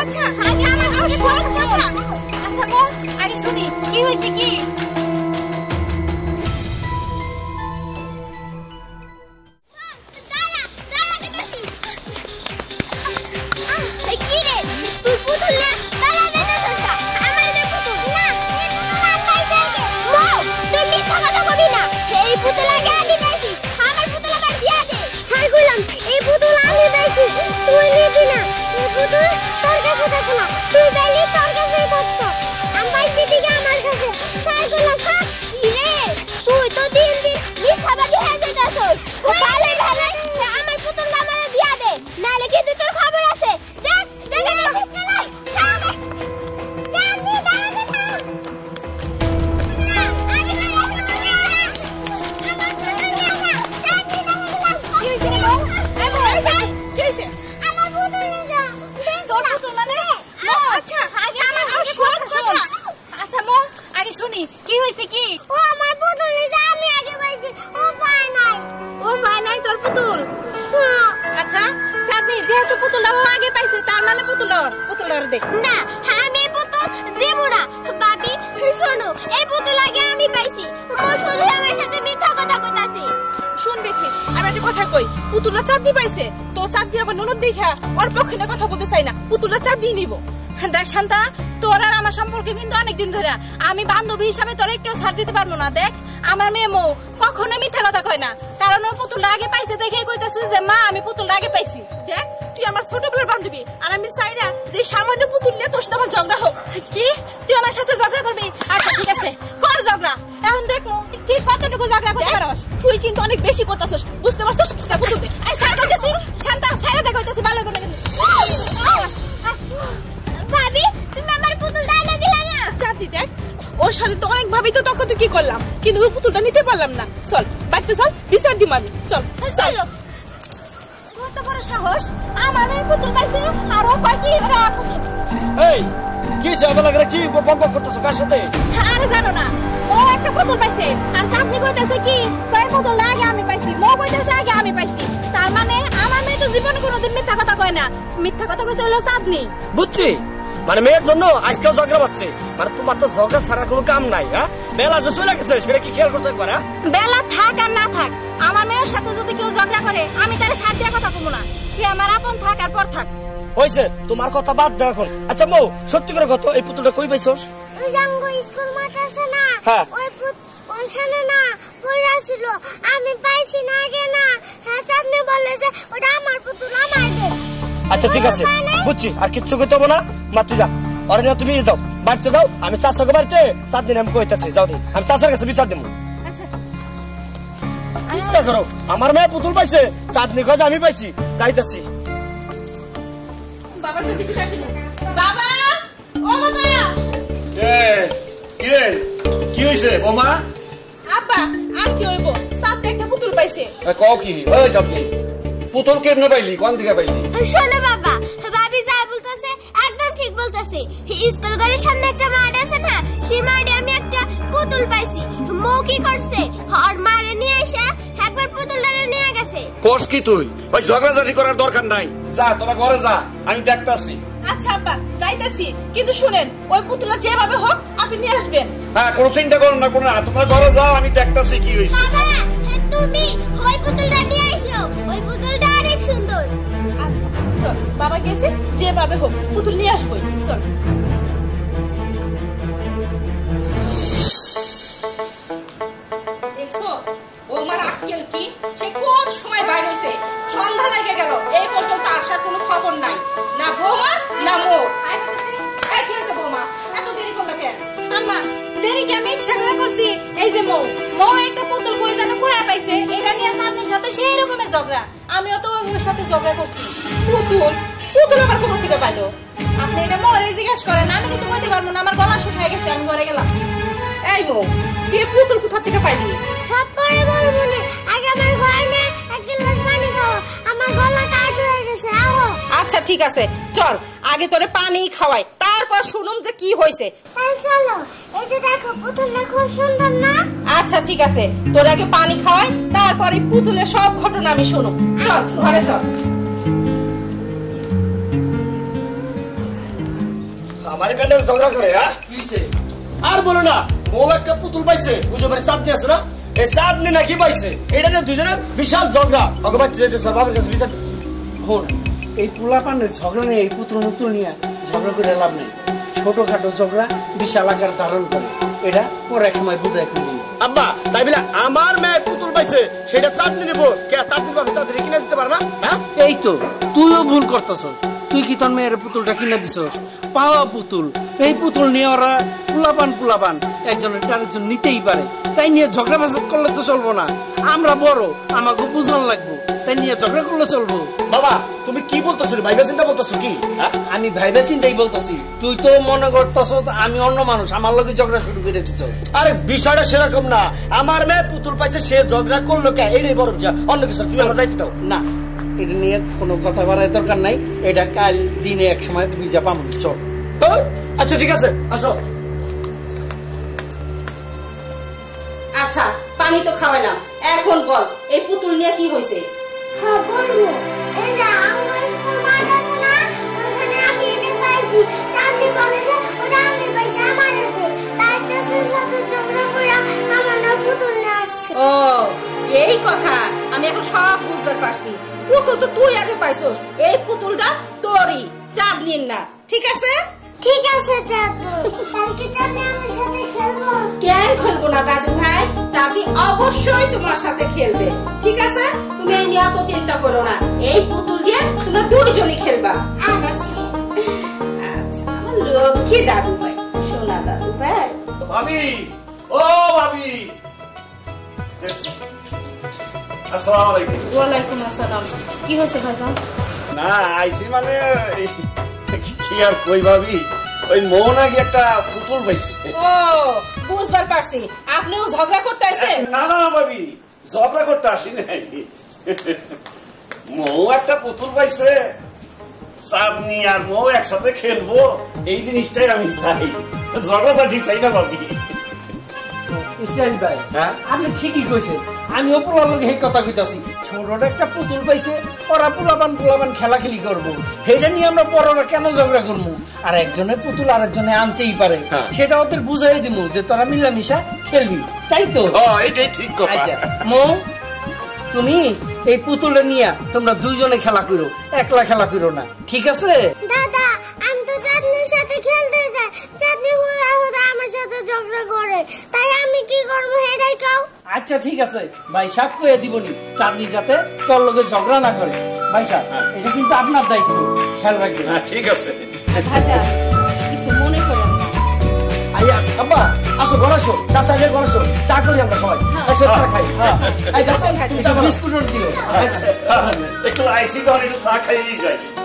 আচ্ছা আগে আমার সঙ্গে কথা আচ্ছা বল আগে শুনি কি হইছে কি শান্তা তোর আর আমার সম্পর্কে কিন্তু অনেকদিন ধরে আমি বান্ধবী হিসাবে তোর একটু ছাড় দিতে পারবো না দেখ আমার মেয়ে মো কখনো মিথ্যা কথা কয় না কারণ ও পুতুলটা আগে পাইছে দেখে কইতাছে যে মা আমি পুতুলটা আগে পাইছি দেখ তুই আমার ছোটবেলার বান্ধবী আর আমি চাই না যে সামান্য পুতুল নিয়ে তোর সাথে আমার ঝগড়া হোক কি তুই আমার সাথে ঝগড়া করবি আচ্ছা ঠিক আছে কর ঝগড়া এখন দেখমু তুই কতটুকু ঝগড়া করতে পারস তুই কিন্তু অনেক বেশি করতাছস বুঝতে পারছস তা পুতুল দে এই ছাড় কইতাছি শান্তা ছাড়া দে কইতাছি ভালো করে ভাবি তুমি আমার পুতুলটা এনে দিলা না চাঁদি দেখ ওর সাথে তো অনেক ভাবি তো তখন তো কি করলাম কিন্তু ওর পুতুলটা নিতে পারলাম না চল বাইতে চল বিচার দিম আমি চল চলো কত বড় সাহস আমার এই পুতুল পাইছে আর ও পাকি ওরা পুতুল এই কি সব লাগরে কি বকবক করতেছ কার সাথে আরে জানো না ও একটা পুতুল পাইছে আর চাঁদনি কইতাছে কি কয় পুতুল আগে আমি পাইছি মো কইতাছে আগে আমি পাইছি তার মানে আমার মেয়ে তো জীবনে কোনোদিন মিথ্যা কথা কয় না মিথ্যা কথা কইছে হলো চাঁদনি বুঝছি মানে মেয়ের জন্য আজকেও ঝগড়া হচ্ছে মানে তোমার তো ঝগড়া ছাড়ার কোনো কাম নাই হ্যাঁ বেলা যে চলে গেছে সেটা কি খেয়াল করছো একবার বেলা থাক আর না থাক আমার মেয়ের সাথে যদি কেউ ঝগড়া করে আমি তারে ছাড় দিয়া কথা কমু না সে আমার আপন থাক আর পর থাক হইছে তোমার কথা বাদ দাও এখন আচ্ছা মৌ সত্যি করে কত এই পুতুলটা কই পাইছস ওই জাঙ্গো স্কুল মাঠ আছে না ওই ওইখানে না পড়া ছিল আমি পাইছি না আগে না হ্যাঁ চাঁদনি বলে যে ওটা আমার পুতুল আমার দে আচ্ছা ঠিক আছে বুঝছি আর কিচ্ছু কইতে হবে না মা তুই যা আরে না তুমি যাও বাড়িতে যাও আমি চাচাকে বাড়িতে চাঁদনি নাম কইতাছি যাও দি আমি চাচার কাছে বিচার দেব আচ্ছা চিন্তা করো আমার মেয়ে পুতুল পাইছে চাঁদনি কই আমি পাইছি যাইতাছি বাবার কাছে বিচার দিল বাবা ও বাবা কি রে কি হইছে বোমা আব্বা আর কি হইবো সাথে একটা পুতুল পাইছে কও কি ওই সবদি পুতুল কেমনে পাইলি কোন থেকে পাইলি শোনো বাবা ভাবি যা বলতাছে একদম ঠিক বলতাছে স্কুল ঘরের সামনে একটা মাঠ আছে না সেই মাঠে আমি একটা পুতুল পাইছি মো কি করছে আর মারে নিয়ে এসে একবার পুতুলটারে নিয়ে গেছে কোষ কি তুই ওই ঝগড়াঝাটি করার দরকার নাই যা তোরা ঘরে যা আমি দেখতাছি আচ্ছা আব্বা যাইতাছি কিন্তু শুনেন ওই পুতুলটা যেভাবে হোক আপনি নিয়ে আসবেন হ্যাঁ কোনো চিন্তা করো না কোনো তোমরা ঘরে যাও আমি দেখতাছি কি হইছে বাবা তুমি ওই পুতুলটা নিয়ে এসো ওই পুতুলটা অনেক সুন্দর আচ্ছা চল বাবা গেছে যেভাবে হোক পুতুল নিয়ে আসবই চল দেখছো ওমার আক্কেল কি সে কোন সময় বাইরে হইছে সন্ধ্যা লাগে গেল এই পর্যন্ত আসার কোনো খবর নাই না বৌমা না মো এই কি হইছে বৌমা এত দেরি করলে কেন আম্মা দেরি কি আমি ইচ্ছা করে করছি এই যে মো একটা পুতুল কই জানো কুড়ায় পাইছে এটা নিয়ে চাঁদনির সাথে সেই রকমের ঝগড়া আমিও তো ওর সাথে ঝগড়া করছি পুতুল আবার কোথা থেকে পাইলো আপনি এটা মোরে জিজ্ঞেস করেন আমি কিছু কইতে পারবো না আমার গলা শুকিয়ে গেছে আমি ঘরে গেলাম এই মো তুই পুতুল কোথা থেকে পাইলি সব পরে বলবো না আগে আমার ঘরে নে এক গ্লাস পানি খাও আমার গলা কাট হয়ে গেছে আও আচ্ছা ঠিক আছে চল আগে তোরে পানি খাওয়াই তারপর শুনুম যে কি হইছে চলো এই যে দেখো পুতুলটা খুব সুন্দর না আচ্ছা ঠিক আছে তোর আগে পানি খাওয়াই তারপরে পুতুলের সব ঘটনা আমি শুনুম চল ঘরে চল বাড়ি প্যান্ডেল ঝগড়া করে হ্যাঁ আর বলো না বউ একটা পুতুল পাইছে বুঝে বাড়ি চাঁদনি আছে না এই চাঁদনি নাকি পাইছে এটা নিয়ে দুজনের বিশাল ঝগড়া ভগবান বাবার কাছে বিচার হন এই পোলাপানের ঝগড়া নেই এই পুতুল মুতুল নিয়ে ঝগড়া করে লাভ নেই ছোটখাটো ঝগড়া বিশাল আকার ধারণ করে এটা পরে এক সময় বুঝাই খুলি আব্বা তাই বলে আমার মেয়ে পুতুল পাইছে সেটা চাঁদনি নিবো কে চাঁদনি পাবে চাঁদনি কিনে দিতে পারবা হ্যাঁ এই তো তুইও ভুল করতেছস তুই কি তোর মেয়ের পুতুলটা কিনে দিছস পাওয়া পুতুল এই পুতুল নিয়ে ওরা পোলাপান একজনের আরেকজন নিতেই পারে তাই নিয়ে ঝগড়া ফাসাদ করলে তো চলবো না আমরা বড় আমাকে বুঝন লাগবো তাই নিয়ে ঝগড়া করলে চলবো বাবা তুমি কি বলতেছো ভাইবা চিন্তা বলতেছো কি আমি ভাইবা চিন্তাই বলতেছি তুই তো মনে করতেছ আমি অন্য মানুষ আমার লোকে ঝগড়া শুরু করে দিছ আরে বিষয়টা সেরকম না আমার মেয়ে পুতুল পাইছে সে ঝগড়া করলো কে এইটাই বড় বিষয় অন্য কিছু তুমি আমার যাইতে দাও না এটা নিয়ে কোনো কথা বলার দরকার নাই এটা কাল দিনে এক সময় বুঝা পাবো চল আচ্ছা ঠিক আছে আসো আচ্ছা পানি তো খাওয়ালাম এখন বল এই পুতুল নিয়ে কি হয়েছে হ্যাঁ বলবো এই যে আমার স্কুল মাঠ আছে না ওখানে আমি এটা পাইছি চাঁদনি কলেজে ওটা আমি পাইছি আমার হাতে তার চাচার সাথে ঝগড়া করে আমার না পুতুল নিয়ে আসছে ও এই কথা আমি এখন সব বুঝবার পারছি পুতুল তো তুই আগে পাইছস এই পুতুলটা তোরই চাঁদনির না ঠিক আছে ঠিক আছে চাঁদু কালকে চাঁদনি আমার সাথে খেলবো কেন খেলবো না দাদু ভাই চাঁদনি অবশ্যই তোমার সাথে খেলবে ঠিক আছে তুমি এই নিয়ে এত চিন্তা করো না এই পুতুল দিয়ে তোমরা দুইজনই খেলবা আচ্ছা আচ্ছা আমার লক্ষ্মী দাদু ভাই সোনা দাদু ভাই ভাবি ও ভাবি আসসালামু আলাইকুম ওয়ালাইকুম আসসালাম কি হয়েছে ভাইজান না আইসি মানে কি আর কই ভাবি ওই মোহনাগি একটা পুতুল পাইছে ও বুঝবার পারছি আপনিও ঝগড়া করতে আইছেন না না ভাবি ঝগড়া করতে আসি নাই মৌ একটা পুতুল পাইছে চাঁদনি আর মৌ একসাথে খেলবো এই জিনিসটাই আমি চাই ঝগড়াঝাটি চাই না ভাবি ইসরাইল ভাই আপনি ঠিকই কইছেন আমি ওপরার লোক এই কথা কইতাছি ছোট একটা পুতুল পাইছে ওরা পোলাপান খেলাখেলি করবো সেটা নিয়ে আমরা বড়রা কেন ঝগড়া করবো আর একজনের পুতুল আরেকজনে আনতেই পারে সেটা ওদের বুঝাই দিমু যে তোরা মিলামিশা খেলবি তাই তো এটাই ঠিক কথা আচ্ছা মৌ তুমি এই পুতুলে নিয়ে তোমরা দুইজনে খেলা করো একলা খেলা করো না ঠিক আছে দাদা আমি তো চাঁদনির সাথে খেলতে যাই চাঁদনি হুদা আমার সাথে ঝগড়া করে তাই আমি কি করবো এটাই কাও আচ্ছা ঠিক আছে ভাই সাহেব কইয়া দিবনি চাঁদনি যাতে তোর লগে ঝগড়া না করে ভাই সাহেব এটা কিন্তু আপনার দায়িত্ব খেয়াল রাখবেন ঠিক আছে ভাইজান কিছু মনে করেন না আইয়া আব্বা আসো ঘর আসো চাচা গিয়ে ঘর আসো চা করি আমরা সবাই একসাথে চা খাই এই চাচা বিস্কুট দিও আচ্ছা একটু আইসি তো একটু চা খাইয়েই যাই